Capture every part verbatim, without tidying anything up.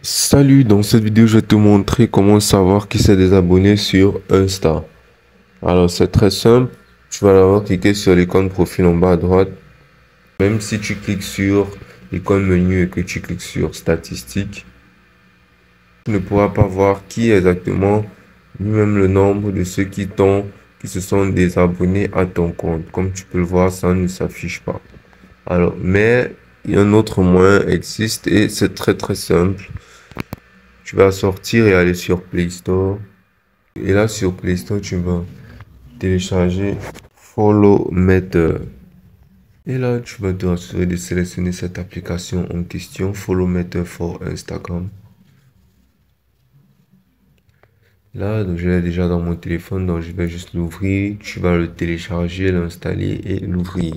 Salut, dans cette vidéo, je vais te montrer comment savoir qui s'est désabonné sur Insta. Alors, c'est très simple. Tu vas d'abord cliquer sur l'icône profil en bas à droite. Même si tu cliques sur l'icône menu et que tu cliques sur statistiques, tu ne pourras pas voir qui exactement, ni même le nombre de ceux qui t'ont, qui se sont désabonnés à ton compte. Comme tu peux le voir, ça ne s'affiche pas. Alors, mais un autre moyen existe et c'est très très simple. Tu vas sortir et aller sur Play Store. Et là, sur Play Store, tu vas télécharger Follow Meter. Et là, tu vas te rassurer de sélectionner cette application en question, Follow Meter for Instagram. Là, donc, je l'ai déjà dans mon téléphone, donc je vais juste l'ouvrir. Tu vas le télécharger, l'installer et l'ouvrir.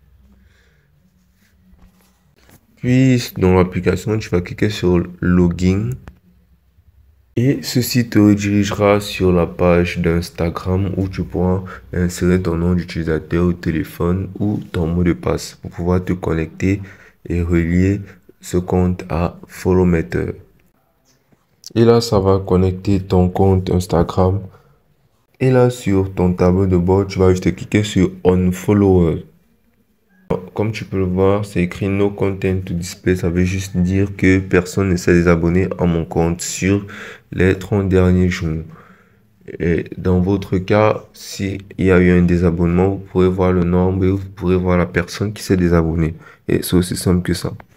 Puis, dans l'application, tu vas cliquer sur Login. Et ceci te redirigera sur la page d'Instagram où tu pourras insérer ton nom d'utilisateur au téléphone ou ton mot de passe pour pouvoir te connecter et relier ce compte à Follow Meter. Et là, ça va connecter ton compte Instagram. Et là, sur ton tableau de bord, tu vas juste cliquer sur On Follower. Comme tu peux le voir, c'est écrit No Content to Display. Ça veut juste dire que personne ne s'est désabonné à mon compte sur les trente derniers jours. Et dans votre cas, s'il y a eu un désabonnement, vous pourrez voir le nombre et vous pourrez voir la personne qui s'est désabonnée. Et c'est aussi simple que ça.